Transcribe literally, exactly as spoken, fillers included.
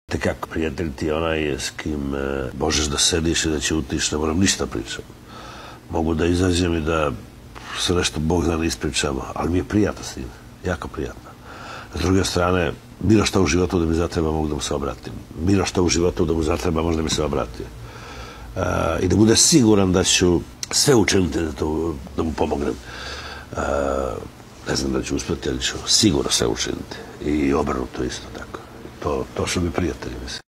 Te kako, prijatelj ti je onaj s kim možeš da sediš i da ćutiš, ne moram ništa pričam. Mogu da izađem i da se nešto Bog zna ne ispričamo, ali mi je prijatno s njim, jako prijatno. S druge strane, bilo što u životu da mi zatreba mogu da mu se obratim. Bilo što u životu da mu zatreba možda mi se obratio. I da bude siguran da ću sve učiniti da mu pomognem. Ne znam da ću uspjeti, ali ću sigurno sve učiniti. I obrnuto isto tako. To što mi prijatelji misle.